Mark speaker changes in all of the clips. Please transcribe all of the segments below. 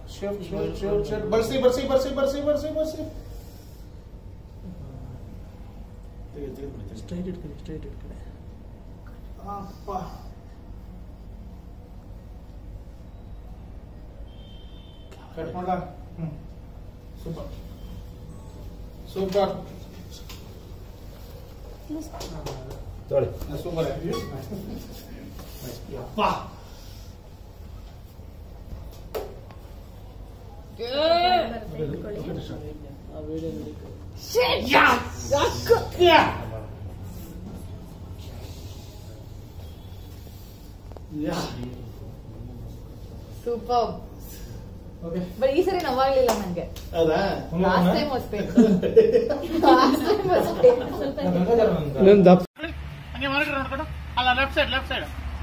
Speaker 1: ಬರ್ಸಿ
Speaker 2: straight ಇಟ್ಕಡೆ
Speaker 1: cut ಮಾಡ. Super ತೊಳಿ ಸೂಪರ್. ಯಪ್ಪ
Speaker 3: ಸೂಪರ್. ಬಟ್ ಈ ಸರಿ ನೋವಾಗ್ಲಿಲ್ಲ ನಂಗೆ.
Speaker 1: ಹೌದಾ?
Speaker 3: Last time was painful.
Speaker 4: ಹಂಗೆ ಮಾನಿಟರ್ ನೋಡ್ಕೊಂಡು ಅಲ್ಲ ಲೆಫ್ಟ್ ಸೈಡ್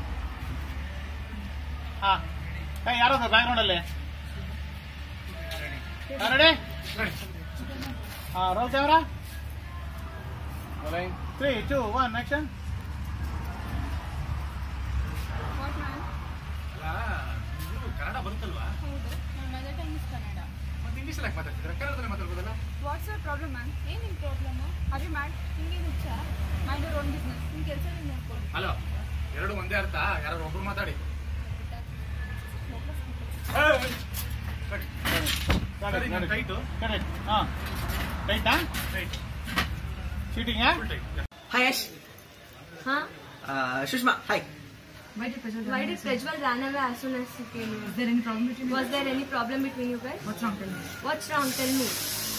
Speaker 4: ಹಾ ಯಾರದು ಬ್ಯಾಕ್ ಗ್ರೌಂಡ್ ಅಲ್ಲಿ ready roll camera 3, 2, 1 action. Kannada ಬರುತ್ತಲ್ವಾ? ಮತ್ತೆ ಇಂಗ್ಲಿಷ್ ಯಾಕೆ ಮಾತಾಡ್ತಿದ್ರೆ? ಕನ್ನಡದಲ್ಲಿ ಮಾತಾಡ್ಬೋದಲ್ಲ?
Speaker 5: What's your problem ma'am? ಏನು ನಿಮ್ಮ ಪ್ರಾಬ್ಲಮ್ಮು? ಅದೇ ಮ್ಯಾಮ್ ನಿಮಗೇನು ಇಚ್ಛ ಮೈಂಡ್ ಯುವರ್ ಓನ್ ಬಿಸ್ನೆಸ್. ನಿಮ್ಮ ಕೆಲಸ ನೀವು ನೋಡ್ಕೊಳ್ಳಿ.
Speaker 4: ಹಲೋ, ಎರಡು ಒಂದೇ ಅರ್ಥ. ಯಾರು ಒಬ್ರು ಮಾತಾಡಿ.
Speaker 2: Sushma, hi.
Speaker 5: Why did Prajwal run away as soon as he came in? Was there any problem between you guys? What's wrong? Tell me. What's wrong? Tell me.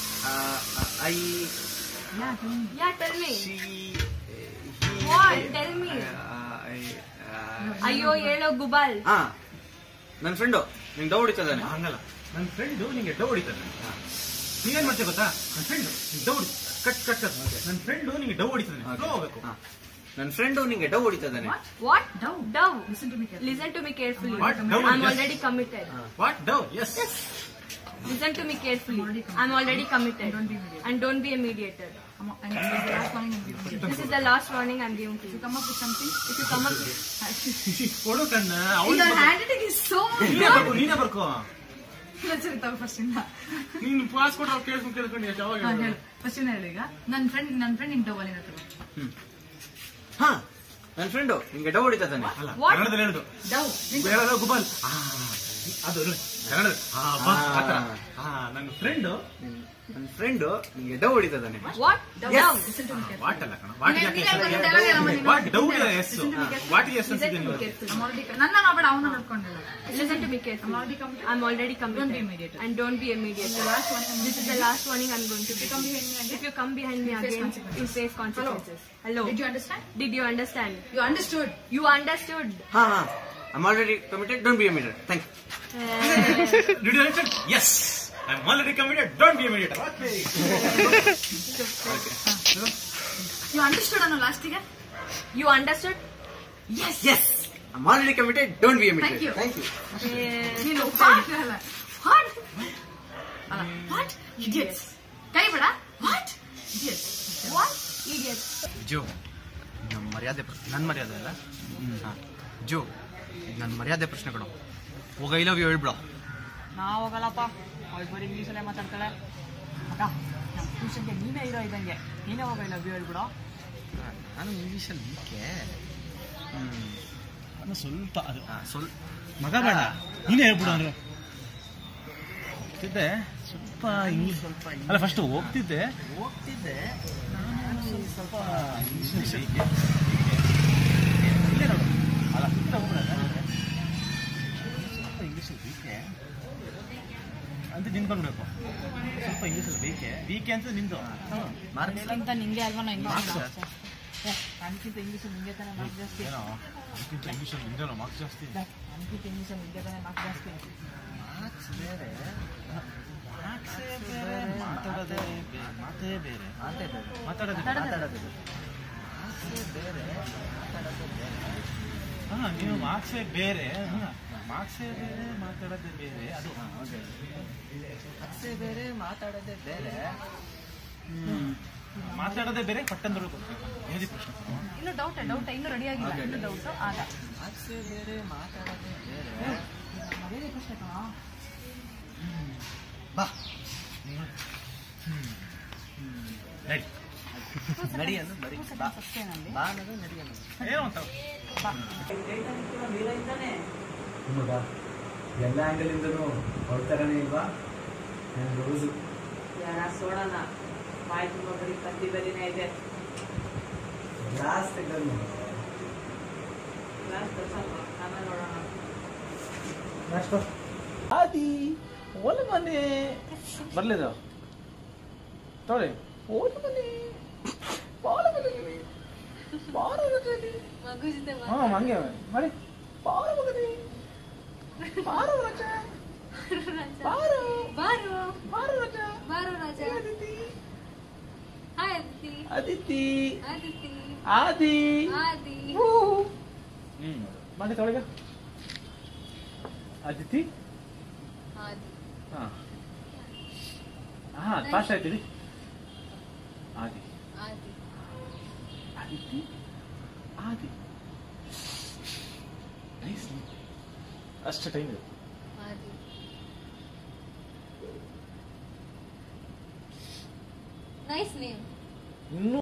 Speaker 5: Yeah, tell me. What? Tell me. ಅಯ್ಯೋ ಹೇಳೋ ಗುಬಾಲ್.
Speaker 2: ನನ್ನ friend ನಿಂಗೆ ಡೌ ಹೊಡಿತದಾನೆ.
Speaker 4: ಹಂಗಲ್ಲ, ನನ್ನ friend ನಿಂಗೆ ಡೌ ಹೊಡಿತಾನೆ. ನೀವೇನ್ ಮಾಡ್ತೀವಿ ಗೊತ್ತಾ? ನನ್ನ ಫ್ರೆಂಡು ಡೌ ಹೊಡಿ ಕಟ್ ನನ್ನ ಫ್ರೆಂಡು ನಿಂಗೆ ಡೌ ಹೊಡಿತಾನೆ. ಹೋಗ್ಬೇಕು.
Speaker 2: ನನ್ನ ಫ್ರೆಂಡು ನಿಂಗೆ ಡೌ ಹೊಡಿತದಾನೆ.
Speaker 5: What? Dove. Listen to me carefully. I'm already committed.
Speaker 4: What? Dove? Yes.
Speaker 5: Listen to me carefully. I'm already committed. And don't be a mediator. This is the last warning I'm giving to you. If you come up with something,
Speaker 4: ಕೊಡು ಕಣ್ಣ.
Speaker 5: Your handwriting is so good.
Speaker 4: ನೀನೇ ಬರ್ಕೋ. ನೀನು pass ಕೊಟ್ಟು ಅವ್ರು ಕೇಳ್ಕೊಂಡು ಯಾವಾಗ
Speaker 3: first ಹೇಳಿ. ಈಗ ನನ್ನ ಫ್ರೆಂಡ್ ನಿಮ್ ಡವ್ ಅಲ್ಲಿ
Speaker 2: ಹಾ, ನನ್ನ ಫ್ರೆಂಡು ನಿಂಗೆ ಡೌ ಹೊಡಿತದಾನೆ.
Speaker 4: ಕನ್ನಡದಲ್ಲಿ ಹೇಳುದು ಡವ್ ಗುಬಾಲ್. ಅದು ಕನ್ನಡ. ನನ್ನ
Speaker 2: ಫ್ರೆಂಡು ನಿಂಗೆ ಡೌ ಹೊಡಿತದಾನೆ.
Speaker 5: What? Dove.
Speaker 4: ವಾಟ್ ಅಲ್ಲ ಕಣ. ವಾಟ್ ಯಾಕೆ ಡೌ ಎಸ್ ವಾಟ್ ಎಸ್ ಅನ್ಸಿದೆ ನೀವು?
Speaker 3: ನನ್ನ ಮಾಡ್ಬೇಡ, ಅವನು ನೋಡ್ಕೊಂಡಿಲ್ಲ.
Speaker 5: Listen to me carefully. I'm already committed.
Speaker 3: Don't be a mediator.
Speaker 5: And don't be a mediator. This is the last warning I'm going to give. If you come behind me again, you face consequences. Hello.
Speaker 3: Did you understand?
Speaker 5: Did you understand?
Speaker 3: You understood.
Speaker 5: You understood.
Speaker 2: ಹಾ, I'm already committed. Don't be a mediator. Thank you.
Speaker 4: Did you understand? Yes. I'm already committed. Don't be a mediator. Okay.
Speaker 3: You understood ಅನ್ನೋ ಲಾಸ್ಟಿಗೆ.
Speaker 5: You understood?
Speaker 2: Yes. I'm already committed. Don't be a mediator.
Speaker 3: Thank you.
Speaker 5: ನೀನು
Speaker 3: What? Idiots. ಕೈ ಬಿಡ. What? Idiots.
Speaker 5: What? Idiots.
Speaker 6: ಜೋ, ನನ್ನ ಮರ್ಯಾದೆ ಅಲ್ಲ. ಜೋ, ನನ್ನ ಮರ್ಯಾದೆ ಪ್ರಶ್ನೆ ಕೊಡು. ಹೋಗ ಐ ಲವ್ ಯು ಹೇಳ್ಬಿಡೋ.
Speaker 3: ನಾ ಹೋಗಲ್ಲಪ್ಪ, ಅವಳು ಬರೀ ಇಂಗ್ಲೀಷಲ್ಲೇ ಮಾತಾಡ್ತಾಳೆ. ಅಕ್ಕ, ನಮ್ಮ ಟ್ಯೂಷನ್ಗೆ ನೀನೇ ಇರೋ ಇದ್ದಂಗೆ, ನೀನೇ ಹೋಗ ಐ ಲವ್ ಯು ಹೇಳ್ಬಿಡೋ.
Speaker 6: ನಾನು ಇಂಗ್ಲೀಷಲ್ಲಿ ವೀಕೆ.
Speaker 4: ಸ್ವಲ್ಪ ಅದು ಮಗ ಬೇಡ, ನೀನೇ ಹೇಳ್ಬಿಡು ಅಂದ್ರೆ ಹೋಗ್ತಿದ್ದೆ. ಸ್ವಲ್ಪ ಇಂಗ್ಲೀಷ್ ಅಲ್ಲ, ಫಸ್ಟ್ ಹೋಗ್ತಿದ್ದೆ ನಾನು ಸ್ವಲ್ಪ ಇಂಗ್ಲೀಷ್ ಇಲ್ಲೇ ನೋಡು. ಅಲ್ಲ ಸ್ವಲ್ಪ ಇಂಗ್ಲೀಷಲ್ಲಿ ವೀಕೆ ಅಂತ ನಿಂದು ಬಂದ್ಬೇಕು. ಸ್ವಲ್ಪ ಇಂಗ್ಲೀಷಲ್ಲಿ ವೀಕೆ ಅಂತ ನಿಂದು
Speaker 3: ಮಾರ್ಕ್ಸ್ಗಿಂತ ನಿಂಗೆ ಅಲ್ವಾ ನನಗಿಂತ ಇಂಗ್ಲೀಷಲ್ಲಿ ನಿಂಗೆ ತಾನೇ ಮಾರ್ಕ್ಸ್ ಜಾಸ್ತಿ.
Speaker 4: ಏನೋ ಅದಕ್ಕಿಂತ ಇಂಗ್ಲೀಷಲ್ಲಿ ನಿಂದೇನೋ ಮಾರ್ಕ್ಸ್ ಜಾಸ್ತಿ.
Speaker 3: ನನಗಿಂತ ಇಂಗ್ಲೀಷಲ್ಲಿ ನಿಂಗೆ ತಾನೇ ಮಾರ್ಕ್ಸ್ ಜಾಸ್ತಿ.
Speaker 4: ಮಾರ್ಕ್ಸ್ ಬೇರೆ, ಮಾತಾಡೋದೇ ಬೇರೆ. ಹಾ, ನೀವು ಮಾರ್ಕ್ಸೇ ಬೇರೆ, ಮಾರ್ಕ್ಸೇ ಬೇರೆ, ಮಾತಾಡೋದೇ ಬೇರೆ. ಅದು
Speaker 2: ಮಾರ್ಕ್ಸೇ ಬೇರೆ, ಮಾತಾಡೋದೇ ಬೇರೆ.
Speaker 4: ಮಾತಾಡೋದೇ ಬೇರೆ. ಪಟ್ಟಂದ್ರು ಹೇಳಿ ಪ್ರಶ್ನೆ.
Speaker 3: ಇನ್ನು ಡೌಟ್ ಇನ್ನೂ ರೆಡಿ ಆಗಿಲ್ಲ. ಇನ್ನು ಡೌಟ್ ಆಗ
Speaker 2: ಮಾರ್ಕ್ಸೇ ಬೇರೆ, ಮಾತಾಡೋದೇ ಬೇರೆ.
Speaker 3: ಬೇರೆ ಪ್ರಶ್ನೆ ಕಣ.
Speaker 6: ಬಾ
Speaker 4: ನಡಿ
Speaker 6: ನಡಿ ಅನ್ನು ಬರೀ ಬಾ
Speaker 3: ಅಷ್ಟೇನಲ್ಲಿ
Speaker 6: ಬಾ ಅನ್ನೋದು ನಡಿ ಅನ್ನೋದು
Speaker 4: ಏನೋ ಅಂತ
Speaker 1: ನೋಡ ಎಲ್ಲ ಆ್ಯಂಗಲಿಂದನೂ ಹೊರತರನೇ ಇಲ್ವಾ ನನ್ನ ರೋಸು
Speaker 3: ಯಾರ ಸೋಡನ ಬಾಯಿ ತುಂಬ ಬರೀ ಕತ್ತಿ ಬರೀನೇ ಇದೆ.
Speaker 1: ಗ್ಲಾಸ್ ತೆಗೆದು
Speaker 3: ಗ್ಲಾಸ್ ಸ್ವಲ್ಪ ಆಮೇಲೆ ನೋಡೋಣ.
Speaker 1: ನೆಕ್ಸ್ಟ್ ಆದಿ ಓಲ ಮನೆ ಬರ್ಲಿದ ತೊಳೆ ಓಲ ಮನೆ ಬಾಳ ಮನೆ ಬಾಳ ಮನೆ
Speaker 5: ಮಗು ಜೊತೆ
Speaker 1: ಹಾ ಹಂಗೆ ಮಾಡಿ ಬಾಳ ಮಗನಿ ಬಾರೋ ರಾಜ ಬಾರೋ
Speaker 5: ಬಾರು
Speaker 1: ಬಾರೋ ರಾಜ
Speaker 5: ಬಾರು ರಾಜ.
Speaker 1: ಅದಿತಿ
Speaker 5: ಹಾಯ್ ಅದಿತಿ.
Speaker 1: ಅದಿತಿ
Speaker 5: ಅದಿತಿ
Speaker 1: ಆದಿ
Speaker 5: ಆದಿ
Speaker 1: ಮಾಡಿ ತೊಳೆಗ ಅದಿತಿ
Speaker 5: ಆದಿ
Speaker 1: ಹಾ ಹಾ ಫಾಸ್ಟ್ ಆಯ್ತು ಆದಿ
Speaker 5: ಆದಿ
Speaker 1: ಅದಿತಿ ಆದಿ ನೈಸ್ ಅಷ್ಟು ಟೈಮ್ ಇದೆ
Speaker 5: ಆದಿ. Nice name.
Speaker 1: ಇನ್ನೂ